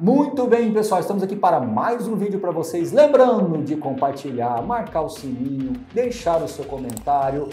Muito bem, pessoal, estamos aqui para mais um vídeo para vocês. Lembrando de compartilhar, marcar o sininho, deixar o seu comentário.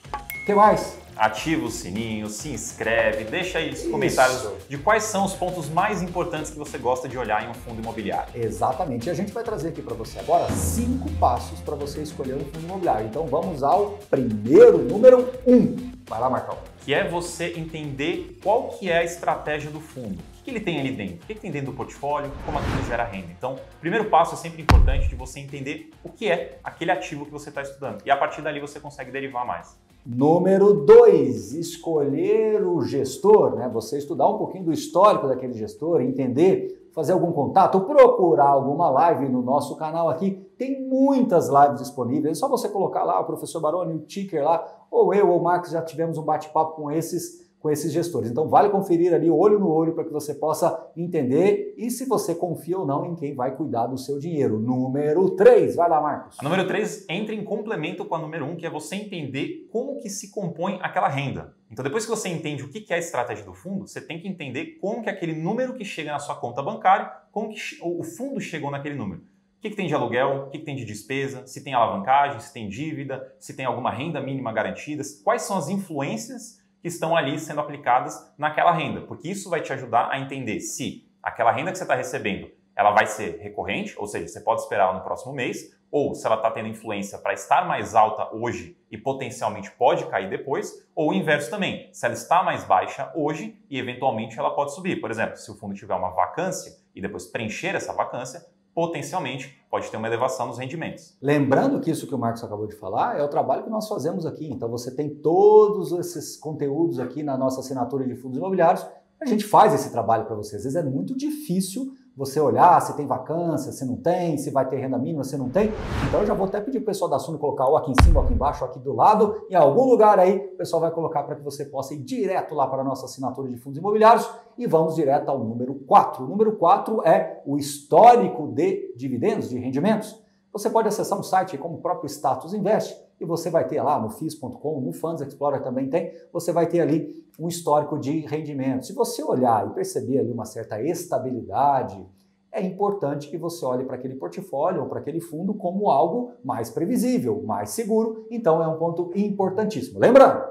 O que mais? Ativa o sininho, se inscreve, deixa aí os comentários de quais são os pontos mais importantes que você gosta de olhar em um fundo imobiliário. Exatamente, e a gente vai trazer aqui para você agora 5 passos para você escolher um fundo imobiliário. Então vamos ao primeiro, número 1. Vai lá, Marcão. Que é você entender qual que é a estratégia do fundo. O que ele tem ali dentro? O que tem dentro do portfólio? Como aquilo gera renda? Então, o primeiro passo é sempre importante de você entender o que é aquele ativo que você está estudando. E a partir dali você consegue derivar mais. Número 2, escolher o gestor, né? Você estudar um pouquinho do histórico daquele gestor, entender, fazer algum contato, ou procurar alguma live no nosso canal aqui. Tem muitas lives disponíveis, é só você colocar lá o professor Baroni, o Ticker lá, ou eu ou o Marcos já tivemos um bate-papo com esses gestores. Então vale conferir ali olho no olho para que você possa entender e se você confia ou não em quem vai cuidar do seu dinheiro. Número 3, vai lá, Marcos. A número 3 entra em complemento com a número 1, que é você entender como que se compõe aquela renda. Então depois que você entende o que é a estratégia do fundo, você tem que entender como que aquele número que chega na sua conta bancária, como que o fundo chegou naquele número. O que tem de aluguel, o que tem de despesa, se tem alavancagem, se tem dívida, se tem alguma renda mínima garantida, quais são as influências que estão ali sendo aplicadas naquela renda, porque isso vai te ajudar a entender se aquela renda que você está recebendo, ela vai ser recorrente, ou seja, você pode esperar no próximo mês, ou se ela está tendo influência para estar mais alta hoje e potencialmente pode cair depois, ou o inverso também, se ela está mais baixa hoje e eventualmente ela pode subir. Por exemplo, se o fundo tiver uma vacância e depois preencher essa vacância, potencialmente pode ter uma elevação nos rendimentos. Lembrando que isso que o Marcos acabou de falar é o trabalho que nós fazemos aqui. Então você tem todos esses conteúdos aqui na nossa assinatura de fundos imobiliários. A gente faz esse trabalho para você. Às vezes é muito difícil você olhar se tem vacância, se não tem, se vai ter renda mínima, se não tem. Então eu já vou até pedir o pessoal da Suno colocar ou aqui em cima, ou aqui embaixo, ou aqui do lado, em algum lugar aí, o pessoal vai colocar para que você possa ir direto lá para a nossa assinatura de fundos imobiliários e vamos direto ao número 4. O número 4 é o histórico de dividendos, de rendimentos. Você pode acessar um site como o próprio Status Invest e você vai ter lá no FIIs.com, no Funds Explorer também tem, você vai ter ali um histórico de rendimentos. Se você olhar e perceber ali uma certa estabilidade, é importante que você olhe para aquele portfólio ou para aquele fundo como algo mais previsível, mais seguro. Então é um ponto importantíssimo. Lembrando,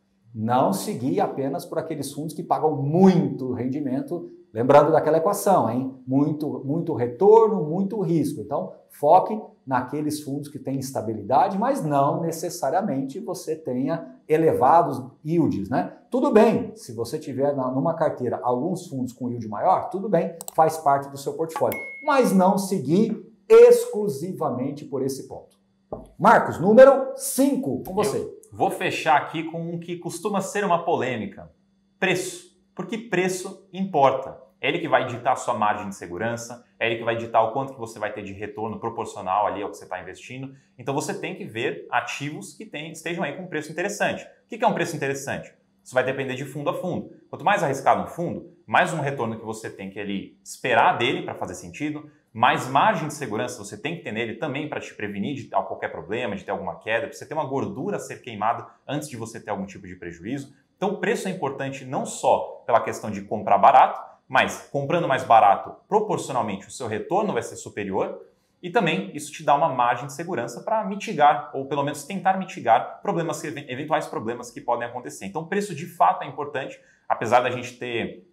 não seguir apenas por aqueles fundos que pagam muito rendimento. Lembrando daquela equação, hein? Muito retorno, muito risco. Então, foque naqueles fundos que têm estabilidade, mas não necessariamente você tenha elevados yields, né? Tudo bem, se você tiver numa carteira alguns fundos com yield maior, tudo bem, faz parte do seu portfólio, mas não seguir exclusivamente por esse ponto. Marcos, número 5, com você. Eu vou fechar aqui com um que costuma ser uma polêmica. Preço. Porque preço importa. É ele que vai ditar a sua margem de segurança, é ele que vai ditar o quanto que você vai ter de retorno proporcional ali ao que você está investindo. Então você tem que ver ativos que estejam aí com um preço interessante. O que é um preço interessante? Isso vai depender de fundo a fundo. Quanto mais arriscado um fundo, mais um retorno que você tem que ali esperar dele para fazer sentido, mais margem de segurança você tem que ter nele também para te prevenir de qualquer problema, de ter alguma queda, para você ter uma gordura a ser queimada antes de você ter algum tipo de prejuízo. Então o preço é importante não só pela questão de comprar barato, mas comprando mais barato, proporcionalmente o seu retorno vai ser superior e também isso te dá uma margem de segurança para mitigar, ou pelo menos tentar mitigar eventuais problemas que podem acontecer. Então o preço de fato é importante, apesar da gente ter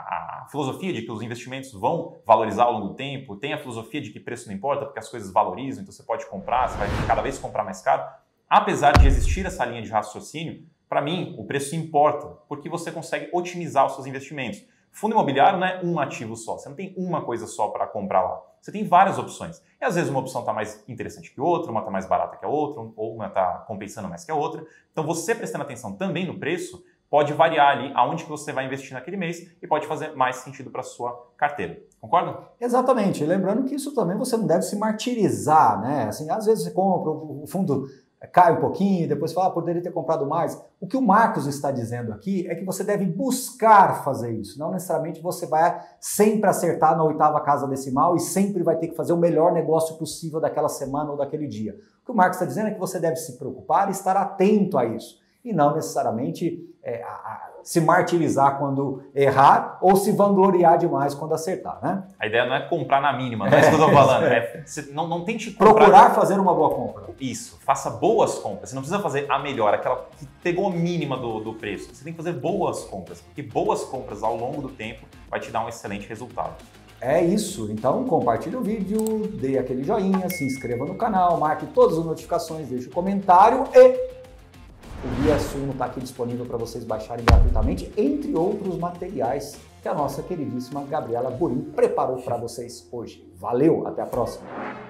a filosofia de que os investimentos vão valorizar ao longo do tempo, tem a filosofia de que preço não importa porque as coisas valorizam, então você pode comprar, você vai cada vez comprar mais caro. Apesar de existir essa linha de raciocínio, para mim o preço importa porque você consegue otimizar os seus investimentos. Fundo imobiliário não é um ativo só, você não tem uma coisa só para comprar lá. Você tem várias opções. E às vezes uma opção está mais interessante que outra, uma está mais barata que a outra, ou uma está compensando mais que a outra. Então você prestando atenção também no preço, pode variar ali aonde que você vai investir naquele mês e pode fazer mais sentido para a sua carteira. Concorda? Exatamente. Lembrando que isso também você não deve se martirizar, né? Assim, às vezes você compra, o fundo cai um pouquinho, depois fala, poderia ter comprado mais. O que o Marcos está dizendo aqui é que você deve buscar fazer isso. Não necessariamente você vai sempre acertar na 8ª casa decimal e sempre vai ter que fazer o melhor negócio possível daquela semana ou daquele dia. O que o Marcos está dizendo é que você deve se preocupar e estar atento a isso. E não necessariamente se martirizar quando errar ou se vangloriar demais quando acertar, né? A ideia não é comprar na mínima, não é isso que eu estou falando. Não tente comprar... Procurar fazer uma boa compra. Isso, faça boas compras. Você não precisa fazer a melhor, aquela que pegou a mínima do preço. Você tem que fazer boas compras, porque boas compras ao longo do tempo vai te dar um excelente resultado. É isso, então compartilhe o vídeo, dê aquele joinha, se inscreva no canal, marque todas as notificações, deixe um comentário e o Guia Suno está aqui disponível para vocês baixarem gratuitamente, entre outros materiais que a nossa queridíssima Gabriela Burim preparou para vocês hoje. Valeu, até a próxima!